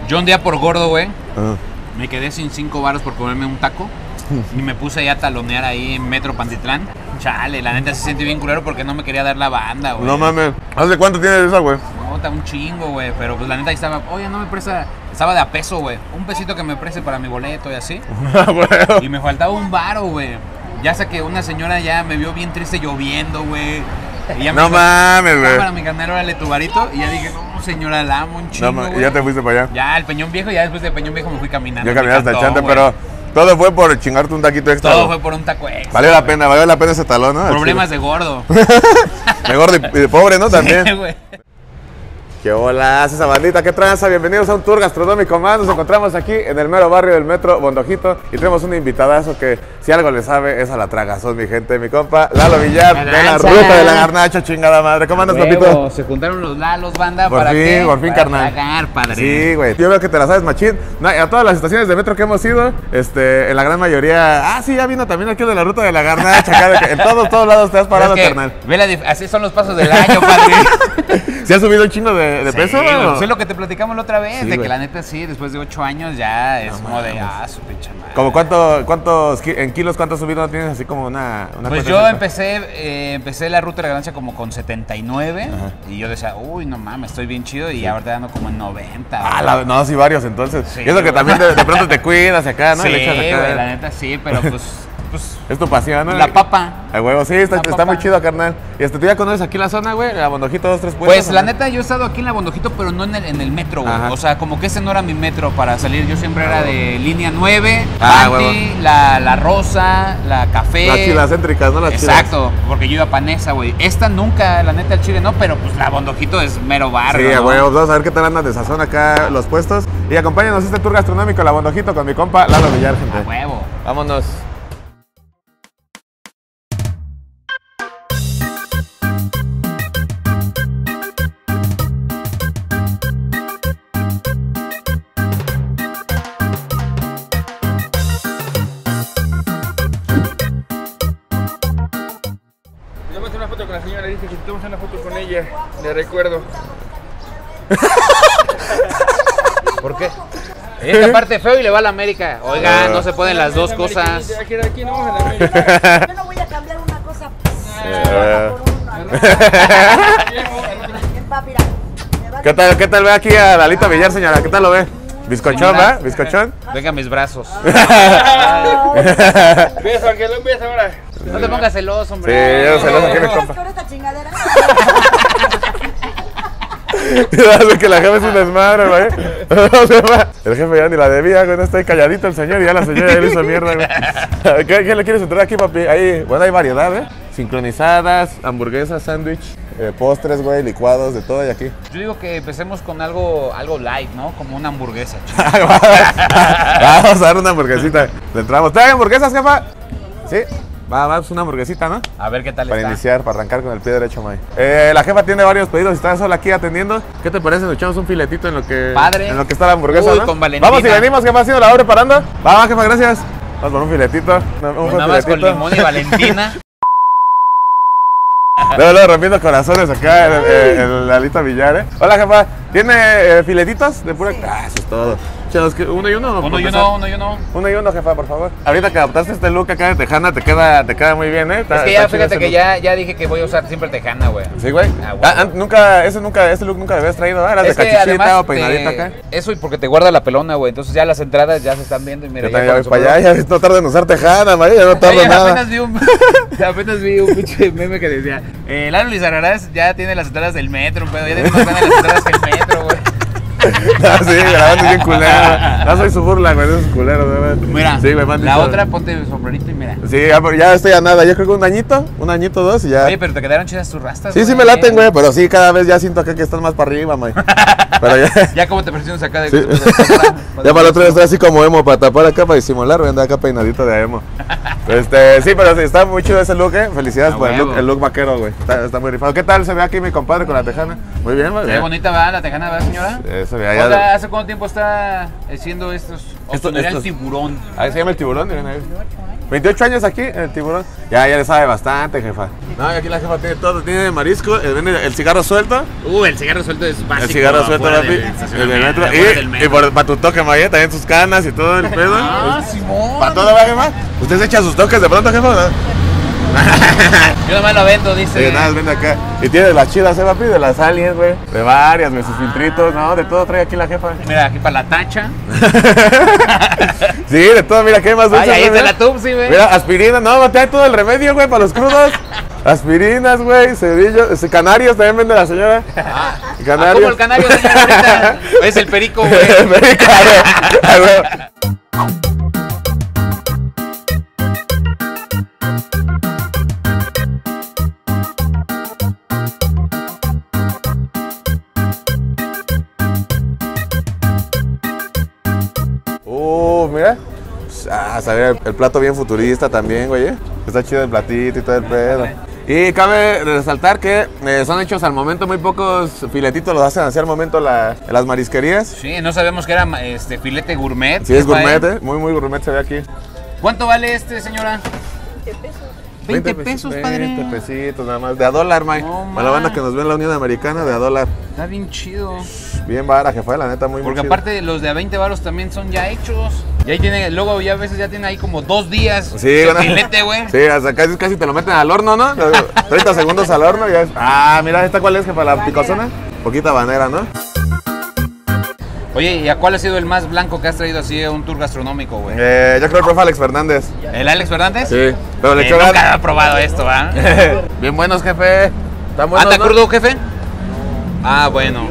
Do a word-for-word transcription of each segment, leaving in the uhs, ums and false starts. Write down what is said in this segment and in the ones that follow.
Yo un día por gordo, güey, Ajá. me quedé sin cinco varos por comerme un taco. Y me puse ahí a talonear ahí en Metro Pantitlán. Chale, la neta se sentí bien culero porque no me quería dar la banda, güey. No mames. ¿Hace cuánto tienes esa, güey? No, está un chingo, güey. Pero pues la neta ahí estaba, oye, no me presta. Estaba de a peso, güey. Un pesito que me preste para mi boleto y así. Bueno. Y me faltaba un varo, güey. Ya sé que una señora ya me vio bien triste lloviendo, güey. Y ya me No dijo, mames, güey. para mi carnal, órale tu varito. Y ya dije, no, señora, la amo un chingo, No, ma- güey. y ya te fuiste para allá. Ya, el Peñón Viejo, y ya después del Peñón Viejo me fui caminando. Ya caminaste al Cantón, chante, güey. pero todo fue por chingarte un taquito extra. Todo güey. fue por un taco extra. Valió la güey. pena, valió la pena ese talón, ¿no? Al Problemas de gordo. chile. De gordo y y de pobre, ¿no? También. Sí, güey. ¿Qué hola? Esa bandita, ¿qué tranza? Bienvenidos a un tour gastronómico más. Nos encontramos aquí en el mero barrio del Metro Bondojito y tenemos un invitadazo que, si algo le sabe, es a la tragazón, mi gente, mi compa Lalo Villar, La de la lanza. ruta de la garnacha, chingada madre. ¿Cómo andas, Huevo, papito? se juntaron los lalos, banda, Por ¿para fin, qué? por fin, Para carnal. tragar, padre. Sí, güey. Yo veo que te la sabes, machín. No, a todas las estaciones de metro que hemos ido, este, en la gran mayoría. Ah, sí, ya vino también aquí de la ruta de la garnacha. Acá de que en todos, todos lados te has parado, Es que, carnal. ve la dif- así son los pasos del año, padre. ¿Se ha subido un chingo de, de Sí, peso? güey, ¿no? pues es lo que te platicamos la otra vez, Sí, de güey. que la neta sí, después de ocho años ya es como de, ah, su pinche madre. ¿Como cuánto, cuántos, ki- en kilos, cuántos subido no tienes? Así como una... una Pues cuenta yo exacta. empecé, eh, empecé la ruta de la ganancia como con setenta y nueve. Ajá. Y yo decía, uy, no mames, estoy bien chido. Y ahorita ando como en noventa. Ah, güey. la- no, sí, varios entonces. Sí, y eso que güey. también de, de pronto te cuidas acá, ¿no? Sí, Le echas acá. güey, la neta sí, pero pues, pues Es tu pasión, ¿no? la papa. A huevo, sí, está, La está papa. muy chido, carnal. Y este, ¿tú ya conoces aquí la zona, güey? La Bondojito, dos, tres puestos. Pues ¿o la no? neta yo he estado aquí en la Bondojito, pero no en el, en el metro, güey. Ajá. O sea, como que ese no era mi metro para salir. Yo siempre era de línea nueve, Ah, Panty, la, la rosa, la café. Las chilas céntricas, ¿no? Las Exacto, porque yo iba a Panesa, güey. Esta nunca, la neta, el chile no, pero pues la Bondojito es mero barrio. Sí, a ¿no? huevos, vamos a ver qué tal andan de sazón acá los puestos. Y acompáñanos a este tour gastronómico, la Bondojito, con mi compa Lalo Villar, A gente. huevo. Vámonos. Tomamos una foto con la señora, dice que si tomamos una foto con ella, le recuerdo. ¿Por qué? Esta parte feo y le va a la América. Oiga, no se pueden las dos cosas. Aquí, aquí no vamos a la América. Yo no voy a cambiar una cosa Eh. por una. Bien, papi, mira, me va a- ¿Qué tal, qué tal ve aquí a Lalito Villar, señora? ¿Qué tal lo ve? ¿Bizcochón, Señora. va? ¿Bizcochón? Venga mis brazos. Beso, Ángel, un beso ahora. No te pongas celoso, Sí, hombre. yo celoso aquí mi ¿Qué compa. con esta chingadera? Cuidado que la jefa es un desmadre, güey. O sea, el jefe ya ni la debía, güey. No está ahí calladito el señor y ya la señora ya le hizo mierda, güey. ¿Qué, qué le quieres entrar aquí, papi? Ahí, bueno, hay variedad, ¿eh? Sincronizadas, hamburguesas, sándwich, eh, postres, güey, licuados, de todo hay aquí. Yo digo que empecemos con algo, algo light, ¿no? Como una hamburguesa. Vamos a dar una hamburguesita. Le entramos. ¿Trae hamburguesas, jefa? Sí. Va, va, pues una hamburguesita, ¿no? A ver qué tal Para está. iniciar, para arrancar con el pie derecho, May. Eh, la jefa tiene varios pedidos y está sola aquí atendiendo. ¿Qué te parece? Nos echamos un filetito en lo que, Padre. en lo que está la hamburguesa, Uy, ¿no? con Valentina. Vamos y venimos, jefa, ¿ha sido la hora preparando? Va, va, jefa, gracias. Vamos por un filetito. Un Pues buen nada más con filetito. limón y Valentina. Luego, luego rompiendo corazones acá el, el, el Lalito Villar, ¿eh? Hola, jefa. ¿Tiene eh, filetitos de pura? Ah, eso es todo. Chavos, ¿qué? ¿Uno y uno? o Uno por y empezar? uno, uno y uno. Uno y uno, jefa, por favor. Ahorita que adoptaste este look acá de tejana, te queda, te queda muy bien, ¿eh? Está- Es que está ya, chido fíjate ese que look. ya, ya dije que voy a usar siempre tejana, güey. Sí, güey. Ah, Ah, huevo. ah, nunca, ese nunca, este look nunca lo habías traído, ¿verdad? Eras Es de que cachichita además o peinadita te- acá. Eso y porque te guarda la pelona, güey. Entonces ya las entradas ya se están viendo y mira, Yo también ya voy con para allá, ya no tarda en usar tejana, María, ya no tarda Oye, nada. apenas vi un apenas vi un pinche meme que decía, eh, Lalo Lizarrarás ya tiene las entradas del metro, un pedo, ya tiene más ganas las entradas que el metro, güey. Ah, sí, grabando bien culero. No soy su burla, güey, esos culeros, güey. Mira, Sí, güey, me han la dicho- otra ponte el sombrerito y mira. Sí, ya, ya estoy a nada, yo creo que un añito, un añito, dos y ya. Oye, pero te quedaron chidas tus rastas. Sí, sí me laten, güey, pero sí, cada vez ya siento acá que están más para arriba, güey. Pero ya... Ya como te presionas acá de Sí. Ya para el otro día estoy así como emo, para tapar acá, para disimular, voy a andar acá peinadito de emo. Este, sí, pero sí, está muy chido ese look, eh. Felicidades A por el look, huevo. el look vaquero, güey. Está, está muy rifado. ¿Qué tal se ve aquí mi compadre con la tejana? Muy bien, muy Qué bien. bonita va la tejana, ¿verdad, señora? Eso, ya, O ya. sea, ¿hace cuánto tiempo está haciendo estos? O Esto- sea, estos- el tiburón. Ahí se llama el tiburón, miren ahí. veintiocho años aquí en el Tiburón. Ya, ya le sabe bastante, jefa. No, y aquí la jefa tiene todo, tiene marisco, eh, vende el cigarro suelto. Uh, el cigarro suelto es básico. El cigarro suelto, afuera papi. del El estacionamiento, del metro. afuera del Y, metro. y por, para tu toque, Maya, también sus canas y todo el pedo. Ah, Simón. ¿Para todo va, jefa? ¿Usted se echa sus toques de pronto, jefa, o no? Yo nomás lo vendo, dice. Sí, nada, vende acá. Y tiene de las chidas, ¿eh, papi? De las aliens, güey. De varias, güey, sus filtritos, ¿no? De todo trae aquí la jefa. Mira, aquí para la tacha. Sí, de todo, mira, ¿qué hay más dulces? Ay, ahí güey? está la Tupsi, güey. Mira, aspirina, no, trae todo el remedio, güey, para los crudos. Aspirinas, güey, cerillos, canarios también vende la señora. Ah, Canarios. ¿cómo el canario, señorita? Es el perico, güey. Perico, a ver, a ver. Uh, mira. Ah, sabía el, el plato bien futurista también, güey. ¿eh? Está chido el platito y todo el pedo. Y cabe resaltar que eh, son hechos al momento, muy pocos filetitos los hacen así al momento la, en las marisquerías. Sí, no sabemos que era este filete gourmet. Sí, es jefa, gourmet, ¿eh? ¿eh? Muy, muy gourmet se ve aquí. ¿Cuánto vale este, señora? veinte pesos, padre. veinte pesitos nada más. De a dólar, May. No, Para la banda ma. que nos ve en la Unión Americana, de a dólar. Está bien chido. Bien vara, jefa, la neta, muy, muy Porque chido. aparte los de a veinte varos también son ya hechos. Y ahí tiene, luego ya a veces ya tiene ahí como dos días. Sí, de bueno. filete, güey. Sí, hasta casi, casi te lo meten al horno, ¿no? treinta segundos al horno y ya es. Ah, mira, ¿esta cuál es, jefa? ¿La picosona? Poquita banera, ¿no? Oye, ¿y a cuál ha sido el más blanco que has traído así a un tour gastronómico, güey? Eh, yo creo el profe Alex Fernández. ¿El Alex Fernández? Sí, pero le Eh, echó nunca ganas. había probado esto, ¿va? Bien buenos, jefe. ¿Están buenos, ¿Anda no? crudo, jefe? Ah, bueno.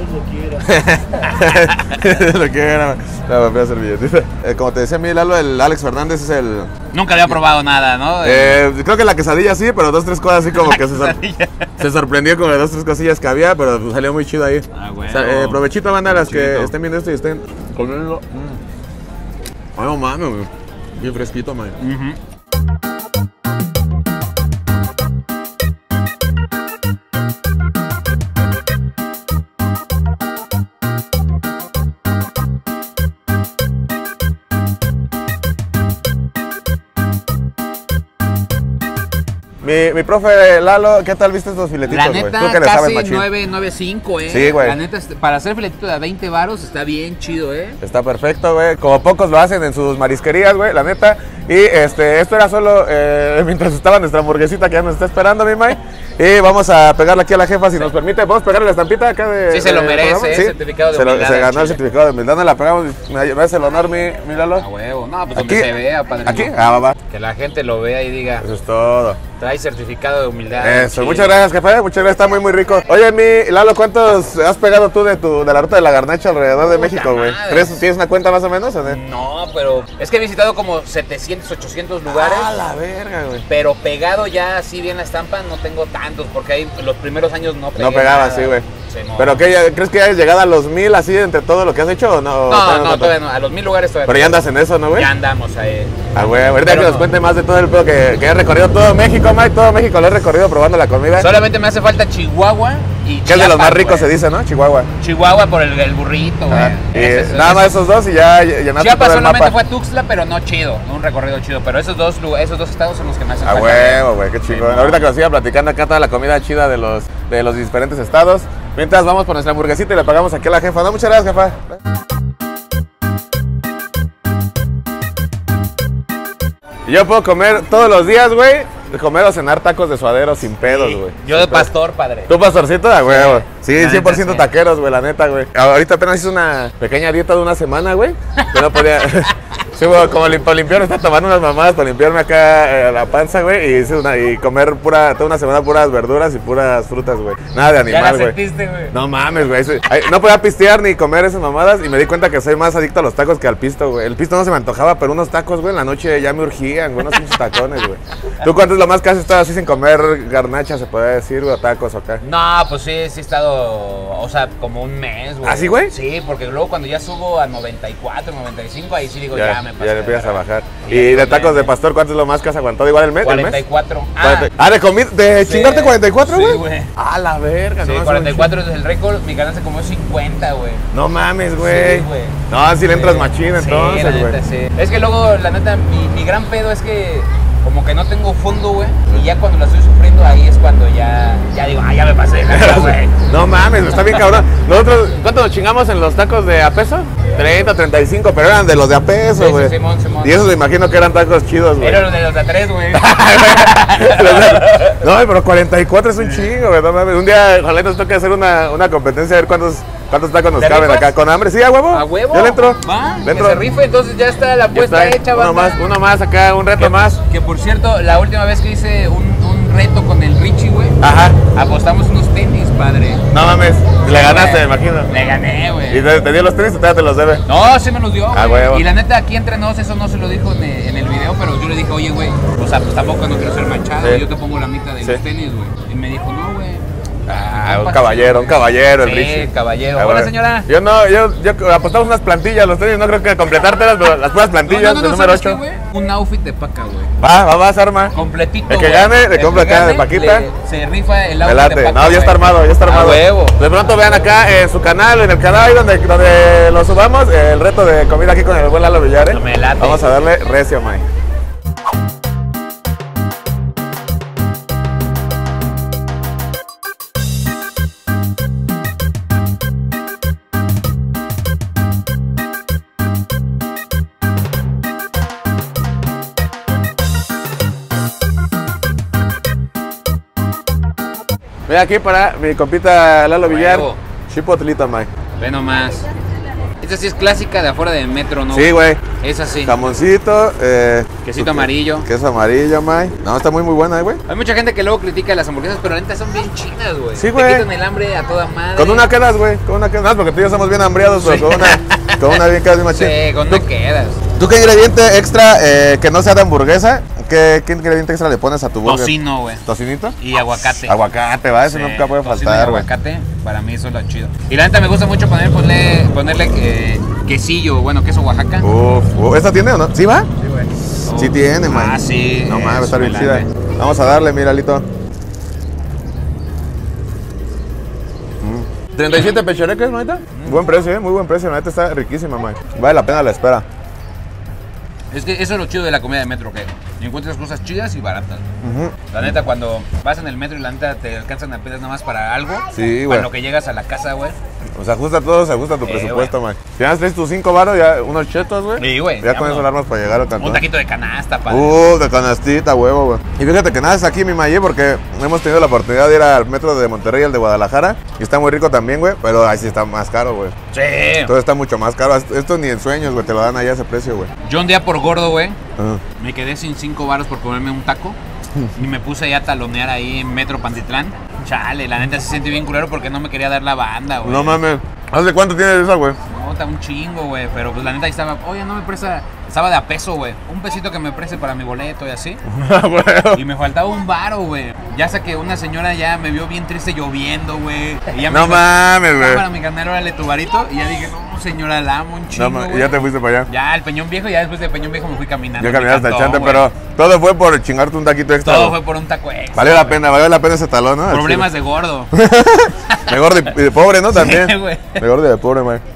Lo que era. La papel servilletita. Eh, como te decía, mi Lalo, el Alex Fernández es el. Nunca había probado nada, ¿no? Eh, creo que la quesadilla sí, pero dos, tres cosas así como que se, sor- Quesadilla. se sorprendió con las dos, tres cosillas que había, pero pues salió muy chido ahí. Ah, bueno. O sea, eh, provechito, banda, las que Provechito. estén viendo esto y estén comiendo. Mm. Ay, no mames, güey. Bien fresquito, man. Ujú. Mi, mi profe Lalo, ¿qué tal viste estos filetitos, La güey? neta, Tú que le sabes casi machín. nueve, nueve cinco, eh. Sí, güey. La neta, este, para hacer filetito de a veinte varos está bien chido, eh. Está perfecto, güey. Como pocos lo hacen en sus marisquerías, güey, la neta. Y este, esto era solo eh, mientras estaba nuestra hamburguesita que ya nos está esperando, mi May. Y vamos a pegarle aquí a la jefa, si nos permite. ¿Podemos pegarle la estampita acá de Sí, se lo de merece, programa? eh, certificado de se lo- humildad Se al ganó el chile. certificado de humildad, nos la pegamos. Me me hace el honor, mi, mi Lalo. A huevo. No, pues donde Aquí. se vea, padre. ¿Aquí? Ah, va, va. Que la gente lo vea y diga, Eso es todo. trae certificado de humildad. Eso, chido. muchas gracias, jefe. Muchas gracias, está muy, muy rico. Oye, mi Lalo, ¿cuántos has pegado tú de tu de la ruta de la garnacha alrededor de Puta México, güey? madre. ¿Crees tienes una cuenta más o menos? ¿O no? No, pero es que he visitado como setecientos, ochocientos lugares. Ah, la verga, güey. Pero pegado ya así bien la estampa no tengo tantos, porque ahí los primeros años no pegué No pegaba, nada. sí, güey. Sí, no. ¿Pero qué, ya- crees que ya has llegado a los mil así entre todo lo que has hecho o no? No, no, todavía no. A los mil lugares todavía Pero no. ya andas en eso, ¿no, güey? Ya andamos ahí. Ah, güey, ahorita Pero que nos no. cuente más de todo el pedo que, que he recorrido todo México, Mike, todo México lo he recorrido probando la comida. Solamente me hace falta Chihuahua y Que es de los Chiapas, más ricos, güey. se dice, ¿no? Chihuahua. Chihuahua por el, el burrito, güey. Ah, y Ese es- nada ese- más esos dos y ya llenaste Chiapas todo el solamente mapa. fue Tuxtla, pero no chido, no un recorrido chido. Pero esos dos, lugar- esos dos estados son los que me hacen A falta. huevo, güey, qué chingón. Sí, Ahorita que nos siga platicando acá toda la comida chida de los, de los diferentes estados. Mientras vamos por nuestra hamburguesita y le pagamos aquí a la jefa. No, muchas gracias, jefa. Y yo puedo comer todos los días, güey. Comer o cenar tacos de suadero sin pedos, güey. Yo de pastor, padre. ¿Tú, pastorcito? A huevo. Sí, La cien por ciento neta, sí. taqueros, güey, la neta, güey. Ahorita apenas hice una pequeña dieta de una semana, güey. Que no podía... Sí, güey, como lim- para limpiar, está tomando unas mamadas para limpiarme acá eh, la panza, güey. Y hice una... Y comer pura... Toda una semana puras verduras y puras frutas, güey. Nada de Ya la animal, güey. sentiste, güey. No mames, güey. Eso- ay, No podía pistear ni comer esas mamadas y me di cuenta que soy más adicto a los tacos que al pisto, güey. El pisto no se me antojaba, pero unos tacos, güey, en la noche ya me urgían, güey. Unos pinches tacones, güey. ¿Tú cuánto es lo más que has estado así sin comer garnacha, se puede decir, güey, o tacos o acá? No, pues sí, sí he estado, o sea, como un mes, güey. ¿Ah, sí, güey? Sí, porque luego cuando ya subo a noventa y cuatro, noventa y cinco, ahí sí digo, ya, Ya, me ya, pasé. le empiezas a verdad. bajar. Y ¿Y ya de digo, tacos ya, de pastor cuánto es lo más que has aguantado? ¿Igual el mes? el mes? cuarenta y cuatro. Ah, cuarenta Ah, de comida, de Sí. chingarte cuarenta y cuatro, Sí, güey. güey. Ah, la verga, sí, no. cuarenta y cuatro es el récord, mi ganancia como cincuenta, güey. No mames, güey. Sí, güey. No, si le entras Sí. machín Sí, entonces, la güey. neta, sí. Es que luego, la neta, mi, mi gran pedo es que como que no tengo fondo, güey. Y ya cuando la estoy sufriendo, ahí es cuando ya, ya digo, ah, ya me pasé de lanza, güey. No mames, está bien cabrón. Nosotros, ¿cuánto nos chingamos en los tacos de a peso? treinta, treinta y cinco, pero eran de los de a peso, Sí, güey. sí, Simón, Simón. Y esos me imagino que eran tacos chidos, güey. Era los de los de a tres, güey. No, pero cuarenta y cuatro es un chingo, güey. No mames. Un día, ojalá nos toque hacer una, una competencia a ver cuántos, cuántos tacos nos ¿Te caben rifas? acá. ¿Con hambre? Sí, a huevo. A huevo. Yo le entro. Va, Le que entro. se rife, entonces ya está la Ya apuesta está. hecha, Uno banda. más, uno más acá, un reto Que- más. Que por cierto, la última vez que hice un, un reto con el Richie, güey, Ajá. apostamos unos tenis, padre. No mames. Le ganaste, me Güey, imagino. Le gané, güey. ¿Y te, te dio los tenis o todavía te los debe? No, sí me los dio, Ah, güey. huevo. Y la neta, aquí entre nos, eso no se lo dijo en el, en el video, pero yo le dije, oye, güey, o sea, pues tampoco no quiero ser manchado, Sí. yo te pongo la mitad de Sí. los tenis, güey. Y me dijo, no, güey. Ah, un caballero, un caballero el Sí, Richie. caballero. Ah, Hola, güey. señora. Yo no, yo, yo apostamos unas plantillas, los tenis, no creo que completártelas, pero las puras plantillas no, no, del no, número ¿sabes qué, ocho. güey? Un outfit de paca, güey. Va, va, va, se arma. Completito, El que güey. gane, le El compra que acá de gane, Paquita. le- Se rifa el Me outfit de late. paca, No, ya güey. está armado, ya está A armado. huevo. De pronto vean acá en su canal, en el canal ahí donde, donde lo subamos, el reto de comida aquí con el buen Lalo Villar, ¿eh? No me late. Vamos a darle recio, Mike. Ve aquí para mi compita Lalo Villar. Huevo. Chipotlito, Mike. Ve nomás. Esta sí es clásica de afuera del metro, ¿no? Sí, güey. Es así. Jamoncito, eh, Quesito su- amarillo. Queso amarillo, Mike. No, está muy, muy buena, eh, güey. Hay mucha gente que luego critica las hamburguesas, pero la neta son bien chinas, güey. Sí, güey. Te quitan el hambre a toda madre. Con una quedas, güey. Con una quedas. No, porque tú y yo somos bien hambriados, pero con una, con una bien quedas, bien machín. Sí, con una quedas. ¿Tú qué ingrediente extra eh, que no sea de hamburguesa? ¿Qué, ¿Qué ingrediente extra le pones a tu burger? Tocino, güey. ¿Tocinito? Y aguacate. Aguacate, va, eso Sí, nunca puede tocino y faltar, güey. aguacate, para mí eso es lo chido. Y la neta me gusta mucho poner, ponerle, ponerle eh, quesillo, bueno, queso Oaxaca. Uf, uf, ¿esta tiene o no? ¿Sí va? Sí, güey. Sí tiene, man. Ah, sí. No mames, está bien eso, chida. melate. Vamos a darle, mira, Lito. Mm. treinta y siete pechereques, ¿no? Buen precio, ¿eh? Muy buen precio, la neta está riquísima, man. Vale la pena la espera. Es que eso es lo chido de la comida de metro, que encuentras cosas chidas y baratas. Ujú. La neta, cuando vas en el metro y la neta te alcanzan apenas nada más para algo, Sí, güey. para lo que llegas a la casa, güey. O sea, ajusta todo, se ajusta tu Eh, presupuesto, man. Si ya traes tus cinco varos, ya unos chetos, güey. Sí, güey, Ya ya con eso uno. alarmas para llegar al cantón. Un taquito de canasta, padre. Uh, de canastita, huevo, güey. Y fíjate que nada es aquí, mi Maye, porque hemos tenido la oportunidad de ir al metro de Monterrey y al de Guadalajara. Y está muy rico también, güey, pero ahí sí está más caro, güey. Sí. Entonces está mucho más caro. Esto ni en sueños, güey, te lo dan allá a ese precio, güey. Yo un día por gordo, güey, Ajá. me quedé sin cinco varos por comerme un taco. Y me puse ya a talonear ahí en Metro Pantitlán. Chale, la neta se siente bien culero porque no me quería dar la banda, güey. No mames. ¿Hace cuánto tienes esa, güey? No, está un chingo, güey. Pero pues la neta ahí estaba, oye, no me presta. Estaba de a peso, güey. Un pesito que me preste para mi boleto y así. Y me faltaba un varo, güey. Ya sé que una señora ya me vio bien triste lloviendo, güey. Y ya me No dijo, mames, "Ah, güey. para mi carnal, órale tu varito". Y ya dije, no, señora, la amo un No chingo, mames. Y güey. ya te fuiste para allá. Ya, el Peñón Viejo, ya después del Peñón Viejo me fui caminando. Ya a mi caminaste al cantón, chante, güey. pero todo fue por chingarte un taquito extra. Todo güey. fue por un taco extra. Valió la güey. pena, valió la pena ese talón, ¿no? Al Problemas de gordo. chile. De gordo y de pobre, ¿no? También. Sí, güey. De gordo y de pobre, güey.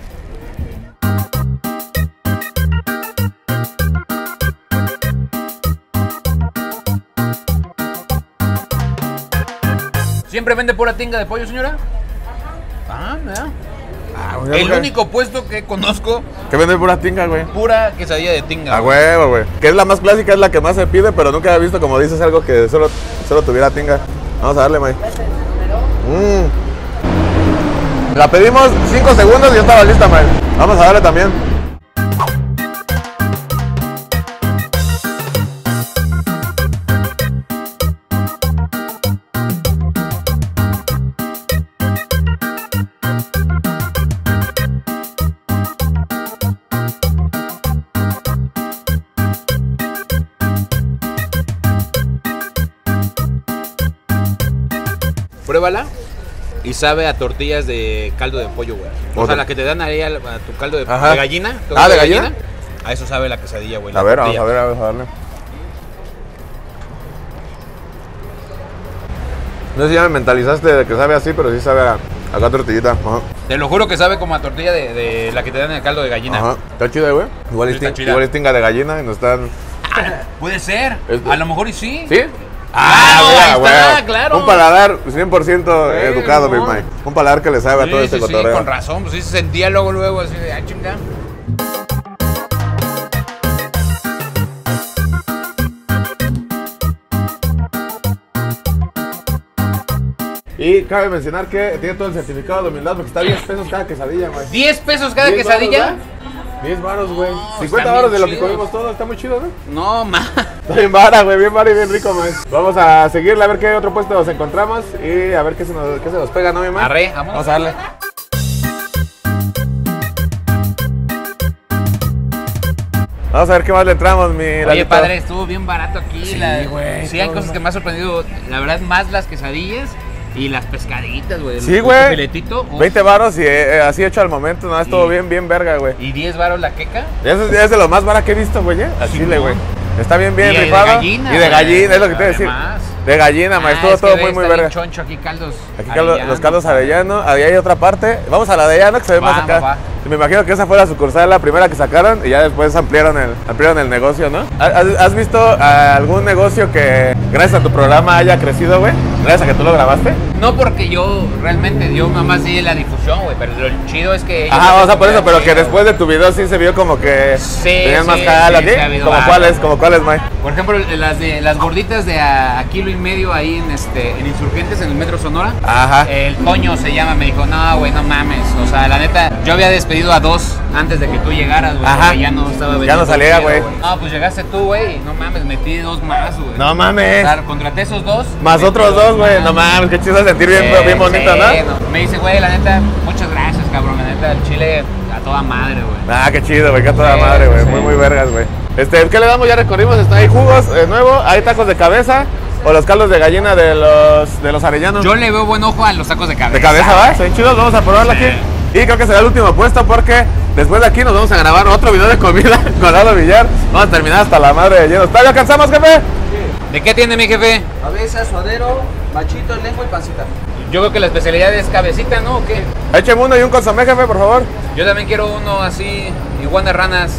¿Siempre vende pura tinga de pollo, señora? Ah, mira. Ah, güey, El güey. único puesto que conozco, Que vende pura tinga, güey. pura quesadilla de tinga. A güey. huevo, güey. Que es la más clásica, es la que más se pide, pero nunca he visto, como dices, algo que solo, solo tuviera tinga. Vamos a darle, May. Mm. La pedimos cinco segundos y ya estaba lista, May. Vamos a darle también. Pruébala y sabe a tortillas de caldo de pollo, güey. O Otra. sea, la que te dan ahí a, a tu caldo de, Ajá. de gallina. tu Ah, caldo ¿de gallina? A eso sabe la quesadilla, güey. A la ver, vamos tortilla. a ver, vamos a darle. No sé si ya me mentalizaste de que sabe así, pero sí sabe a, acá tortillita. Ajá. Te lo juro que sabe como a tortilla de, de la que te dan en el caldo de gallina. Ajá. Está chida, güey. Igual, Sí, es está tin- chida. igual es tinga de gallina y nos están Puede ser. A lo mejor y sí. ¿Sí? Ah, mira, ahí está, güey. claro. Un paladar cien por ciento Güey, educado, mi no. Mike. Un paladar que le sabe a todo Sí, este sí, sí, cotorreo. con razón. Pues sí se sentía luego, luego así de, ah, chinga. Y cabe mencionar que tiene todo el certificado de humildad porque está diez pesos cada quesadilla, güey. ¿diez pesos cada diez quesadilla? varos, ¿verdad? diez baros, güey. No, cincuenta están baros de bien lo que chidos. comimos todo. Está muy chido, ¿no? No, ma. Está bien vara, güey. Bien vara y bien rico, güey. Vamos a seguirle a ver qué otro puesto nos encontramos y a ver qué se nos, qué se nos pega, ¿no, mi man? Arre, vamos. Vamos a darle. Vamos a ver qué más le entramos, mi Oye, Lalito. padre, estuvo bien barato aquí. Sí, la- güey, Sí, hay todo cosas mal. que me han sorprendido. La verdad, más las quesadillas y las pescaditas, güey. Sí, El güey. filetito. uf. veinte varos y eh, así hecho al momento, no, estuvo Y- bien, bien verga, güey. Y diez varos la queca. Eso es, es de lo más barato que he visto, güey, ¿eh? Al Sí, chile, ¿no? güey. Está bien, bien Y de rifado. gallina, y de güey. gallina, es lo que te iba a decir. Además. De gallina, ma, Ah, estuvo es que todo ve, muy, muy está bien verga. choncho aquí, caldos. Aquí caldo- arellano, los caldos padre. arellano, ahí hay otra parte. Vamos a la de Arellano que se ve Va, más acá. va, va. Me imagino que esa fue la sucursal, la primera que sacaron y ya después ampliaron el, ampliaron el negocio, ¿no? ¿Has, has visto ah, algún negocio que gracias a tu programa haya crecido, güey? Gracias a que tú lo grabaste. No porque yo realmente, yo nada más di la difusión, güey, pero lo chido es que... ellos Ajá, hacen o sea, por eso, comida pero que chida, después de tu video sí se vio como que Sí, tenías sí, más jala sí, aquí. sí ha habido ¿Como varios. cuáles? ¿Como cuáles, Mike? Por ejemplo, las de las gorditas de a, a kilo y medio ahí en este en Insurgentes, en el Metro Sonora. Ajá. El Toño se llama, me dijo, no, güey, no mames. O sea, la neta, yo había despedido a dos antes de que tú llegaras, güey. Ajá. porque ya no estaba Ya vendiendo no salía, el güey. pedo, No, pues llegaste tú, güey. y No mames, metí dos más, güey. No mames. O sea, contraté esos dos. Más metí otros dos, güey. más. No mames, qué chido sentir bien, Sí, bien bonito, sí, ¿no? Me dice, güey, la neta, muchas gracias, cabrón. La neta, el chile a toda madre, güey. Ah, qué chido, güey, que a toda Sí, madre, güey. sí. Muy, muy vergas, güey. Este, ¿qué le damos? Ya recorrimos, está ahí jugos de nuevo, hay tacos de cabeza o los caldos de gallina de los, de los arellanos. Yo le veo buen ojo a los tacos de cabeza. De cabeza, ¿va? güey. Son chidos, vamos a probarlo Sí. aquí. Y creo que será el último puesto porque después de aquí nos vamos a grabar otro video de comida con Lalo Villar. Vamos a terminar hasta la madre de llenos. ¿Todavía alcanzamos, jefe? ¿De qué tiene mi jefe? Cabeza, suadero, machito, lengua y pancita. Yo creo que la especialidad es cabecita, ¿no? ¿O qué? Écheme uno y un consomé, jefe, por favor. Yo también quiero uno así, igual de ranas.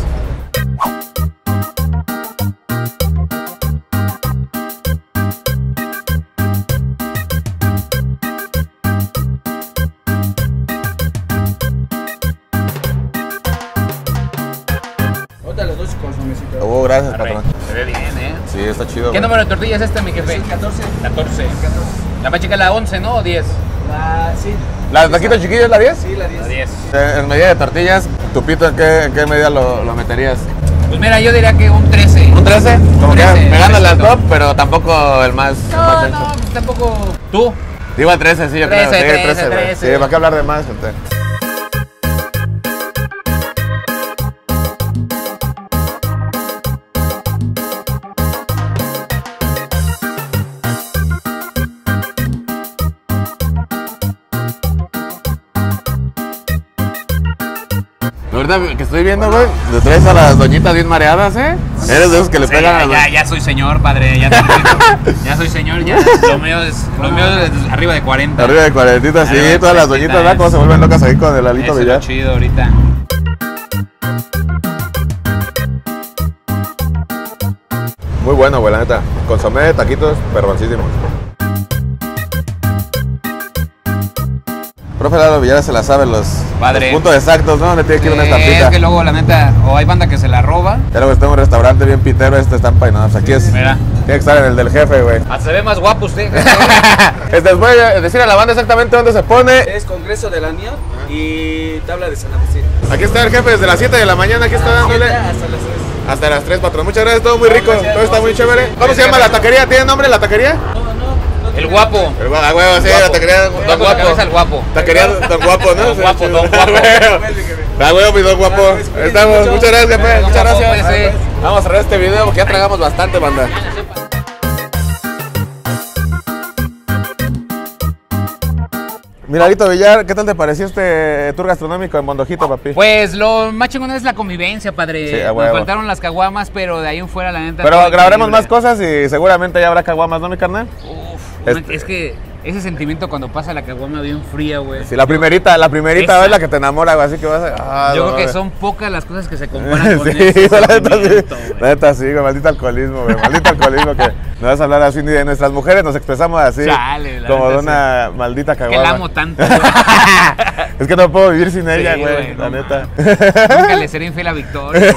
Ahorita los dos con su mesita. Oh, gracias, Arre. patrón. Se ve bien, ¿eh? Sí, está chido. ¿Qué güey. número de tortilla es este, mi jefe? catorce. catorce. La más chica es la once, ¿no? ¿O diez? La, sí. ¿La taquito chiquillo es la diez? Sí, la diez. La diez. Eh, En medida de tortillas, ¿tu pito en qué, en qué medida lo, lo meterías? Pues mira, yo diría que un trece. ¿Un trece? Como que trece, pegando las trece. top, pero tampoco el más, el más No, denso. no, pues tampoco. ¿Tú? Digo el trece, sí, yo trece, creo. Sí, trece, trece, güey. trece. Sí, ¿para qué hablar de más, gente? Ahorita que estoy viendo, güey, le traes a las doñitas bien mareadas, ¿eh? Eres de esos que le Sí, pegan a ya, los... ya, ya soy señor, padre. Ya, soy, ya soy señor, ya. Lo mío es, lo mío es arriba de cuarenta. Arriba de cuarentita, sí, Arriba de todas las cuarentita, doñitas, ¿verdad? Cómo se vuelven locas ahí con el Lalito Eso es lo Villar. chido ahorita. Muy bueno, güey, la neta. Consomé, taquitos, perroncísimos. Profe Lalo Villar se la sabe los, Padre. los puntos exactos, ¿no? Donde tiene que ir una Eh, estampita. es que luego, la neta, o hay banda que se la roba. Ya luego está en un restaurante bien pitero esta estampa y no, pues aquí es... Mira. Tiene que estar en el del jefe, güey. Hasta se ve más guapo usted. Este, les voy a decir a la banda exactamente dónde se pone. Es Congreso de la Unión y Tabla de San Agustín. Aquí está el jefe desde las siete de la mañana, aquí está dándole. Hasta las tres. Hasta las tres, patrón. Muchas gracias, todo muy rico, gracias, todo está no, muy sí, chévere. sí. ¿Cómo se llama la taquería? ¿Tiene nombre la taquería? No, no, no. El guapo. El gua- ah, huevo, sí, la taquería Don Don Guapo. Cabeza el guapo. Taquería Don Guapo, ¿no? Don Guapo, Sí, Don sí. Guapo. Ah, huevo, mi Don Guapo. Ahí estamos. Muchas gracias, jefe. Don Muchas Guapo, gracias. pues, sí. Vamos a cerrar este video porque ya tragamos bastante, banda. Miradito Villar, ¿qué tal te pareció este tour gastronómico en Mondojito, papi? Pues lo más chingón es la convivencia, padre. Sí, a Nos huevo. faltaron las caguamas, pero de ahí en fuera, la neta. Pero todo grabaremos increíble. más cosas y seguramente ya habrá caguamas, ¿no, mi carnal? Uf, una- Este- es que ese sentimiento cuando pasa la caguama bien fría, güey. Sí, la primerita, la primerita Esa. es la que te enamora, güey, así que vas a... Ah, Yo no, creo que güey. son pocas las cosas que se comparan con Sí, ese la neta sí, sentimiento, güey. la neta sí, güey, maldito alcoholismo, güey, maldito alcoholismo que no vas a hablar así ni de nuestras mujeres, nos expresamos así, Chale, la como neta de una maldita Que caguama. la amo tanto, güey. Es que no puedo vivir sin ella, Sí, güey, güey, la no neta. Nunca le seré infiel a Victoria.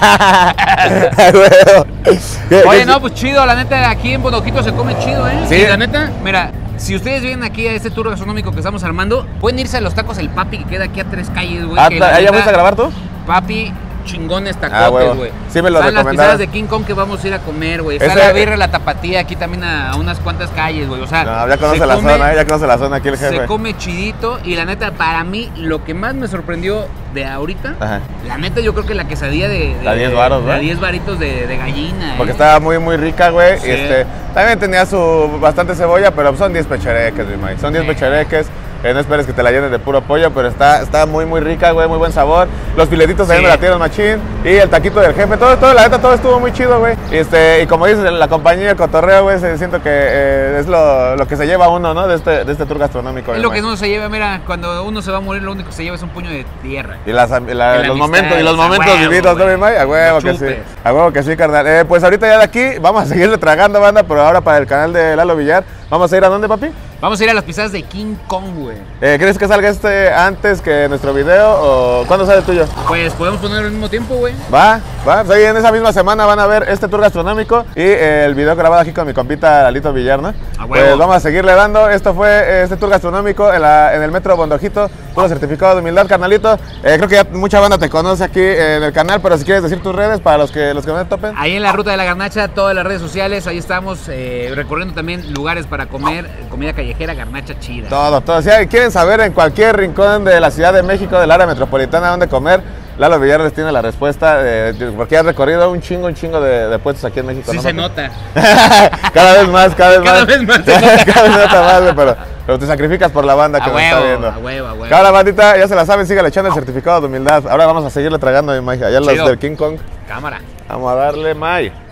¿Qué- Oye, qué- no, pues chido, la neta, aquí en Bodoquito se come chido, ¿eh? Sí. Y la neta, mira, si ustedes vienen aquí a este tour gastronómico que estamos armando, pueden irse a los tacos El Papi, que queda aquí a tres calles, güey. Ah, que la ¿ahí ya neta, fuiste a grabar tú? Papi, chingones Ah, huevo. tacotes, güey. Sí me lo Están las recomendaron. pisadas de King Kong que vamos a ir a comer, güey. Está Ese- la birra, la tapatía, aquí también a, a unas cuantas calles, güey. O sea, No, ya conoce se la come- zona, ¿eh? Ya conoce la zona aquí el jefe. Se come chidito y la neta, para mí, lo que más me sorprendió de ahorita, Ajá. la neta, yo creo que la quesadilla de... de La diez varos, La ¿no? diez varitos de, de gallina, Porque ¿eh? estaba muy, muy rica, güey. Sí. Y este, también tenía su bastante cebolla, pero son diez pechereques, mi maíz. Son diez Sí. pechereques. Eh, no esperes que te la llenen de puro pollo, pero está, está muy, muy rica, güey. Muy buen sabor. Los filetitos también Sí. me la tiran machín. Y el taquito del jefe. Todo, todo, la neta, todo estuvo muy chido, güey. Y, este, y como dices, la compañía de cotorreo, güey, se- siento que eh, es lo, lo que se lleva uno, ¿no? De este, de este tour gastronómico. Es mi lo que maíz. no se lleva, mira, cuando uno se va a morir, lo único que se lleva es un puño de tierra. Y las, am- la- la los amistad, momentos, y los a momentos huevo, vividos, ¿no, güey? mi May? A huevo No que sí. chupes. A huevo que sí, carnal. Eh, pues ahorita ya de aquí vamos a seguirle tragando, banda, pero ahora para el canal de Lalo Villar. ¿Vamos a ir a dónde, papi? Vamos a ir a las pisadas de King Kong, güey. Eh, ¿Crees que salga este antes que nuestro video o cuándo sale el tuyo? Pues podemos ponerlo al mismo tiempo, güey. Va, va, pues ahí en esa misma semana van a ver este tour gastronómico y eh, el video grabado aquí con mi compita Lalito Villar, ¿no? A huevo. Pues vamos a seguirle dando. Esto fue eh, este tour gastronómico en, la- en el Metro Bondojito, puro certificado de humildad, carnalito. Eh, creo que ya mucha banda te conoce aquí en el canal, pero si quieres decir tus redes para los que los que no te topen. Ahí en la Ruta de la Garnacha, todas las redes sociales, ahí estamos eh, recorriendo también lugares para comer, comida callejera, garnacha chida. Todo, todo. Si quieren saber en cualquier rincón de la Ciudad de México, del área metropolitana, dónde comer, Lalo Villar les tiene la respuesta, eh, porque ha recorrido un chingo, un chingo de, de puestos aquí en México. Sí ¿no, se papi? nota. Cada vez más, cada vez más. Cada vez más se nota. Cada vez nota más, güey, pero, pero te sacrificas por la banda que A nos está huevo, viendo. a huevo, a huevo. Cada bandita, ya se la saben, síganle echando el certificado de humildad. Ahora vamos a seguirle tragando, mi May. Allá los Chido. del King Kong. Cámara. Vamos a darle, May.